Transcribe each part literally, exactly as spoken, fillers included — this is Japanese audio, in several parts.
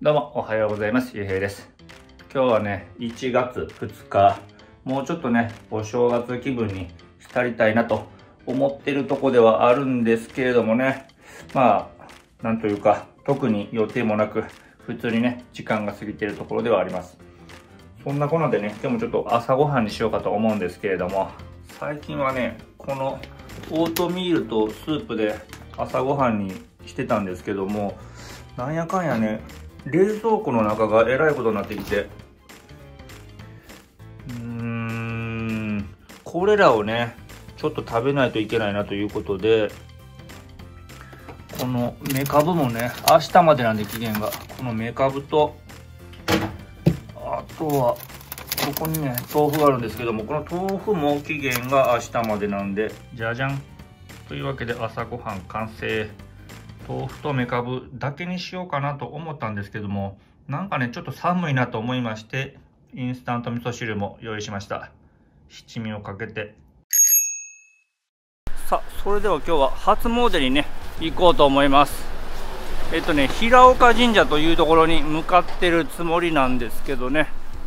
どうもおはようございます。ゆうへいです。今日はね、いちがつふつか、もうちょっとね、お正月気分に浸りたいなと思ってるとこではあるんですけれどもね、まあ、なんというか、特に予定もなく、普通にね、時間が過ぎているところではあります。そんなこんなでね、今日もちょっと朝ごはんにしようかと思うんですけれども、最近はね、このオートミールとスープで朝ごはんにしてたんですけども、なんやかんやね、冷蔵庫の中がえらいことになってきて、うーん、これらをね、ちょっと食べないといけないなということで、このメカブもね、明日までなんで期限が、このメカブと、あとは、ここにね、豆腐があるんですけども、この豆腐も期限が明日までなんで、じゃじゃん。というわけで朝ごはん完成。豆腐とメカブだけにしようかなと思ったんですけども、なんかね、ちょっと寒いなと思いまして、インスタント味噌汁も用意しました。七味をかけて。さあ、それでは今日は初詣にね、行こうと思います。えっとね、平岡神社というところに向かってるつもりなんですけどね、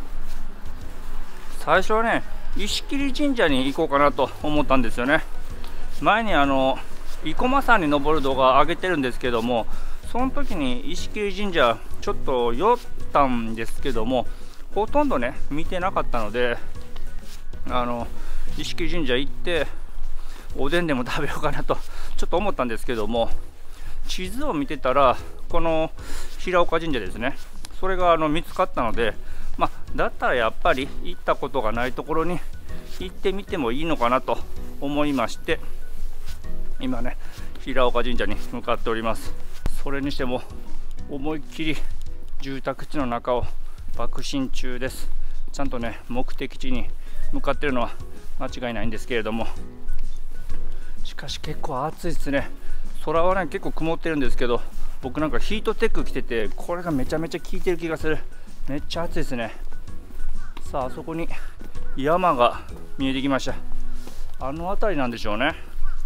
最初はね、石切神社に行こうかなと思ったんですよね。前にあの、生駒山に登る動画を上げてるんですけども、その時に石切神社ちょっと寄ったんですけども、ほとんどね見てなかったので、あの石切神社行っておでんでも食べようかなとちょっと思ったんですけども、地図を見てたらこの平岡神社ですね、それがあの見つかったので、まあ、だったらやっぱり行ったことがないところに行ってみてもいいのかなと思いまして、今ね、平岡神社に向かっております。それにしても思いっきり住宅地の中を爆心中です。ちゃんとね、目的地に向かっているのは間違いないんですけれども、しかし結構暑いですね。空はね、結構曇ってるんですけど、僕なんかヒートテック着てて、これがめちゃめちゃ効いてる気がする。めっちゃ暑いですね。さあ、あそこに山が見えてきました。あの辺りなんでしょうね。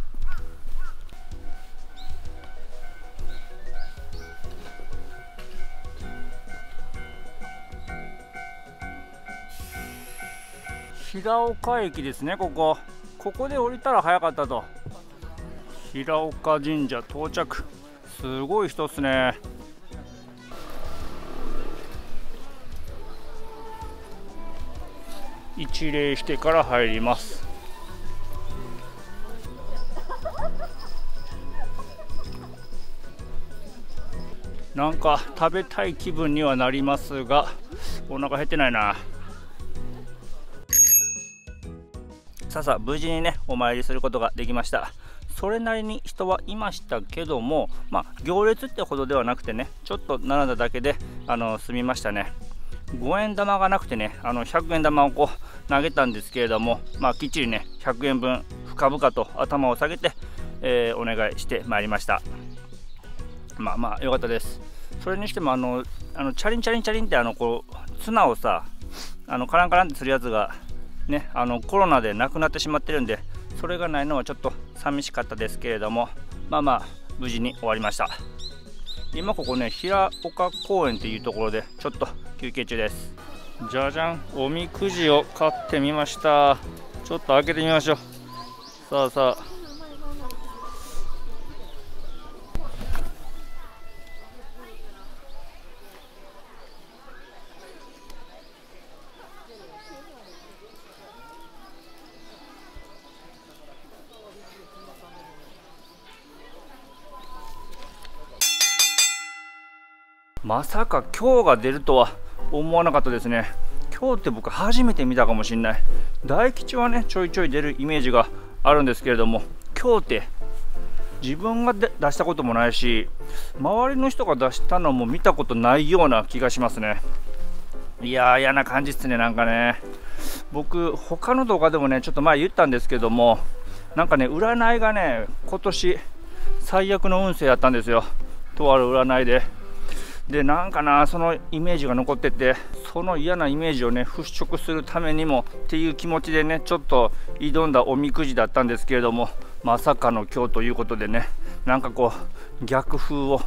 平岡駅ですね、ここ。ここで降りたら早かったと。平岡神社到着。すごい人っすね。一礼してから入ります。なんか食べたい気分にはなりますが、お腹減ってないな。さあさあ、無事にね、お参りすることができました。それなりに人はいましたけども、まあ、行列ってほどではなくてね、ちょっと並んだだけで、あの、済みましたね。ごえん玉がなくてね、あの、ひゃくえん玉をこう、投げたんですけれども、まあ、きっちりね、ひゃくえんぶん、深々と頭を下げて、えー、お願いしてまいりました。まあまあ、よかったです。それにしても、あの、あのチャリンチャリンチャリンって、あの、こう、綱をさ、あの、カランカランってするやつが、ね、あのコロナでなくなってしまってるんで、それがないのはちょっと寂しかったですけれども、まあまあ無事に終わりました。今ここね、平岡公園っていうところでちょっと休憩中です。じゃじゃん、おみくじを買ってみました。ちょっと開けてみましょう。さあさあ、まさか今日が出るとは思わなかったですね。今日って僕初めて見たかもしれない。大吉はね、ちょいちょい出るイメージがあるんですけれども、今日って自分が出したこともないし、周りの人が出したのも見たことないような気がしますね。いやー、嫌な感じっすね。なんかね、僕他の動画でもね、ちょっと前言ったんですけども、なんかね、占いがね、今年最悪の運勢やったんですよ。とある占いで。で、なんかな、そのイメージが残ってて、その嫌なイメージをね払拭するためにもっていう気持ちでねちょっと挑んだおみくじだったんですけれども、まさかの今日ということでね、なんかこう逆風を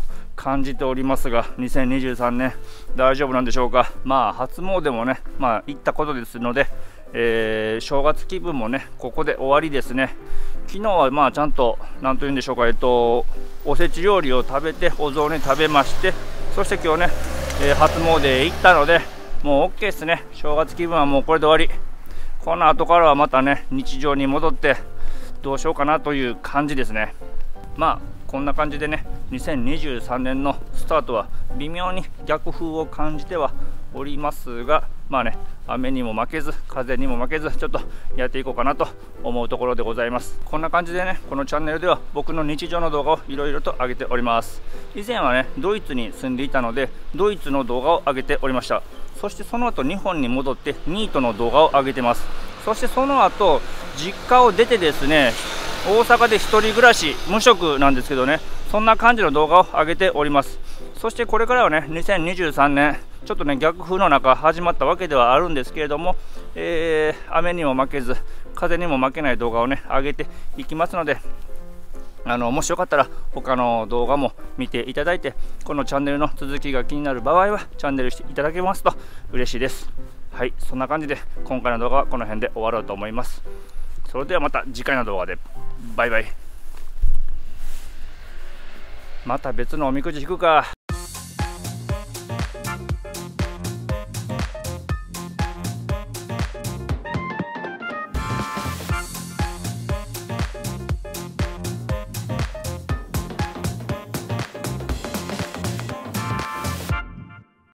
感じておりますが、にせんにじゅうさんねん大丈夫なんでしょうか。まあ初詣もね、まあ行ったことですので、えー、正月気分もねここで終わりですね。昨日はまあちゃんと何というんでしょうか、えっとおせち料理を食べてお雑煮食べまして、そして今日ね、えー、初詣へ行ったのでもう OK ですね。正月気分はもうこれで終わり。この後からはまたね日常に戻ってどうしようかなという感じですね。まあこんな感じでねにせんにじゅうさんねんのスタートは微妙に逆風を感じてはおりますが、まあね雨にも負けず風にも負けずちょっとやっていこうかなと思うところでございます。こんな感じでねこのチャンネルでは僕の日常の動画をいろいろと上げております。以前はねドイツに住んでいたのでドイツの動画を上げておりました。そしてその後日本に戻ってニートの動画を上げてます。そしてその後実家を出てですね大阪で一人暮らし無職なんですけどね、そんな感じの動画を上げております。そしてこれからはねにせんにじゅうさんねんちょっとね逆風の中始まったわけではあるんですけれども、えー、雨にも負けず風にも負けない動画をね上げていきますので、あのもしよかったら他の動画も見ていただいて、このチャンネルの続きが気になる場合はチャンネルしていただけますと嬉しいです。はい、そんな感じで今回の動画はこの辺で終わろうと思います。それではまた次回の動画でバイバイ。また別のおみくじ引くか。